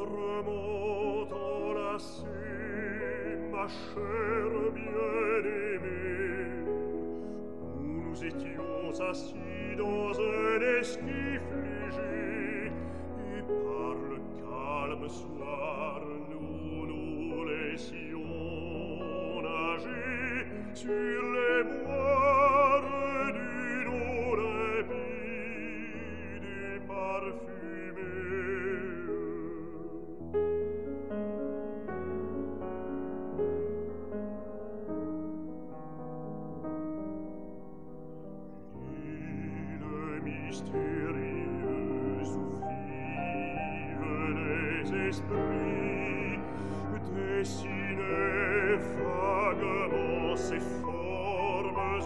tendrement enlacés, ma chère bien-aimée, où nous étions assis dans un esquif léger, et par le calme soir nous nous laissions nager sur les moires d'une eau limpide et parfumée. Île mystérieuse où vivent les esprits, dessinez vaguement ces formes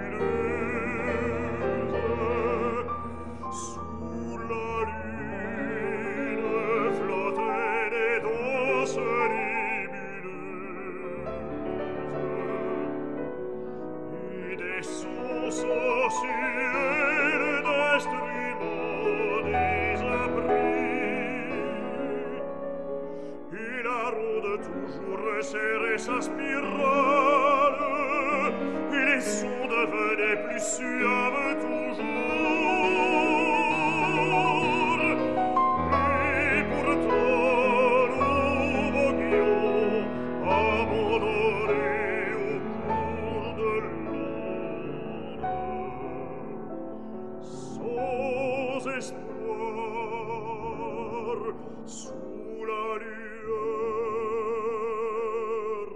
anguleuses. Sous la lune flottaient des danses nébuleuses, et des sons sensuels d'instruments désappris. Et la ronde toujours resserrait sa spirale, et les sons devenaient plus suaves toujours. Et pourtant nous voguions abandonnés au cours de l'onde, sans espoir, sous la lueur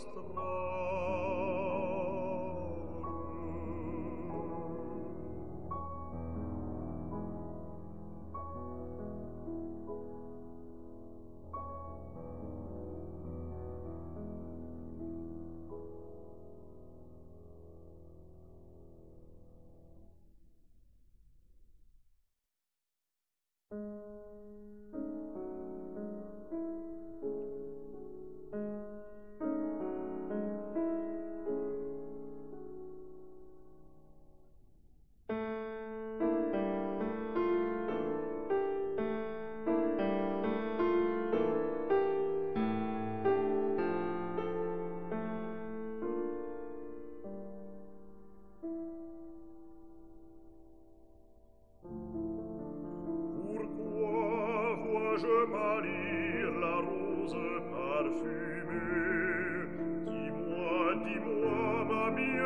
Pourquoi vois-je pâlir la rose parfumée? Dis-moi, dis-moi, ma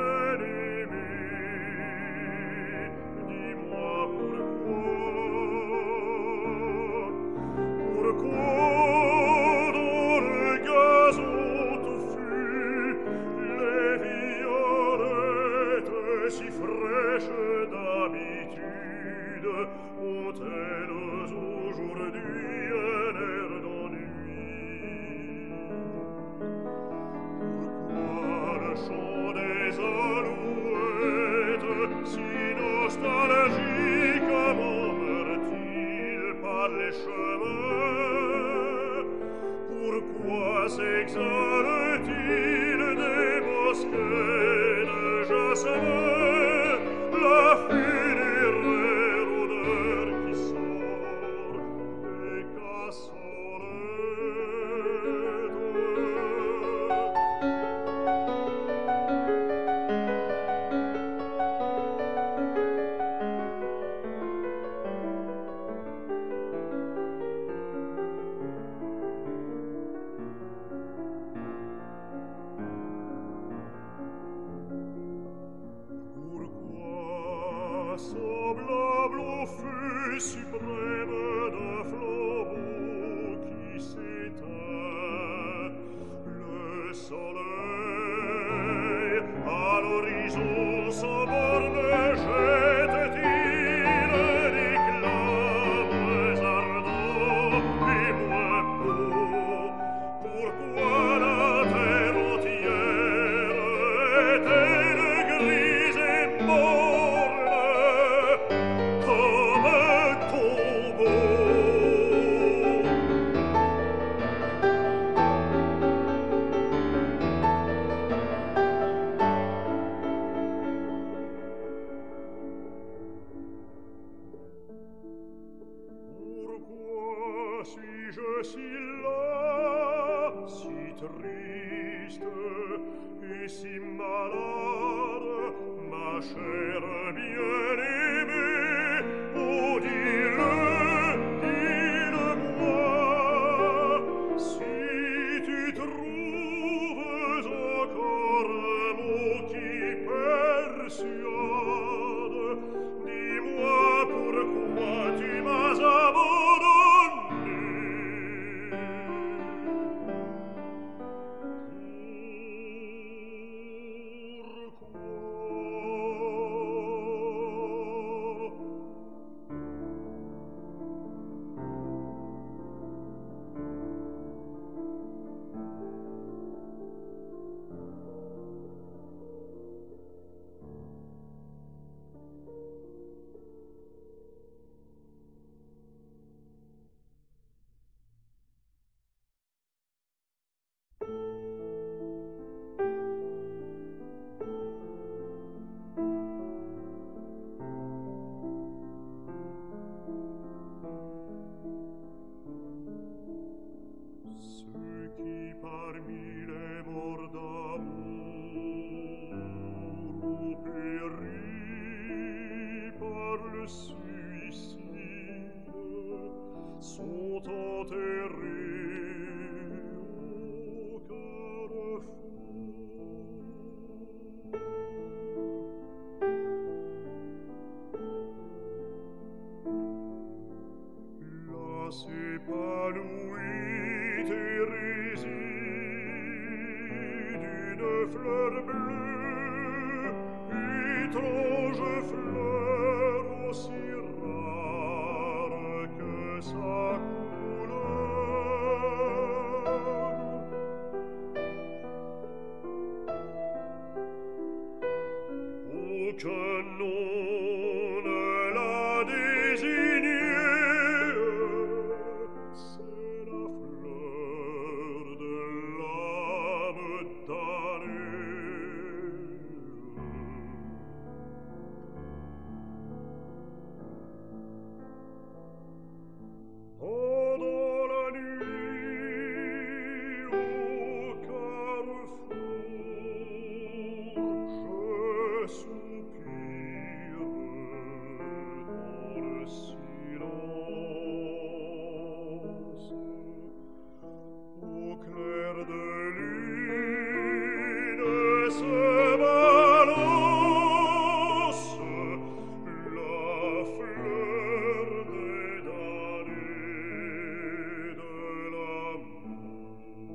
bien-aimée, dis-moi pourquoi dans le gazon touffu, les violettes si fraîches d'habitude ont-elles aujourd'hui un air d'ennui? Pourquoi le chant des alouettes, si nostalgique, m'emmène-t-il par les chemins? Pourquoi s'exhale-t-il des bosquets de jasmin la funéraire odeur qui sort des cassolettes? Pourquoi, semblable au feu suprême d'un flambeau qui s'éteint, le soleil à l'horizon sans borne jette-t-il des flammes ardents et moins beaux? Pourquoi la terre entière est-elle grise et morne comme un tombeau? Pourquoi suis-je je suis là, si triste et si malade, ma chère bien-aimée. Oh, dis-le, dis-le-moi, si tu trouves encore un mot qui persuade, dis-moi pourquoi tu m'as abandonné. Ceux qui parmi les morts d'amour ont péri par le suicide sont enterrés au carrefour. Là s'épanouit et réside une fleur bleue, étrange fleur aussi rare que sa couleur. Aucun nom ne l'a désignée, c'est la fleur de l'âme damnée. Pendant la nuit au carrefour, je soupire dans le silence. Au clair de lune se balance la fleur des damnés de l'amour.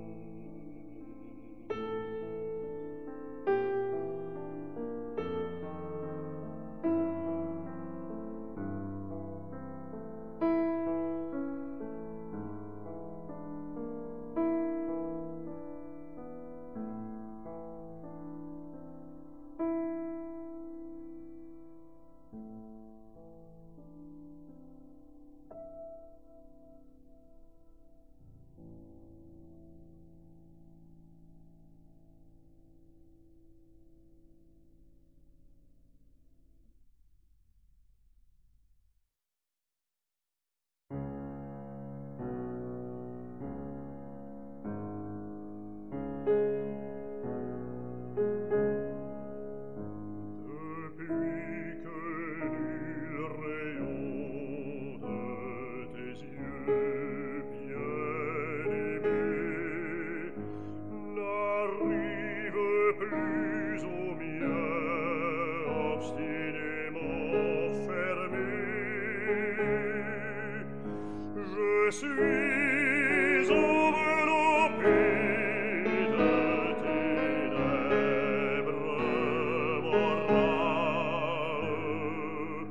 Depuis que nul rayon de tes yeux bien-aimés n'arrive plus aux miens obstinément fermés, je suis enveloppé de ténèbres morales.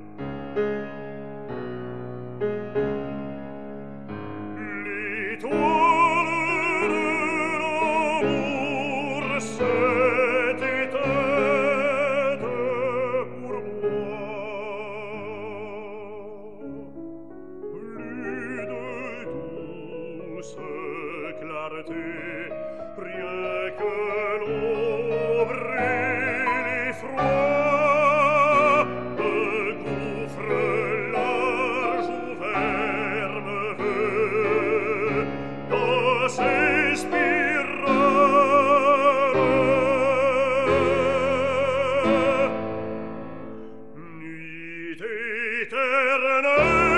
L'étoile de l'amour s'est éteinte pour moi. Plus de douce éternel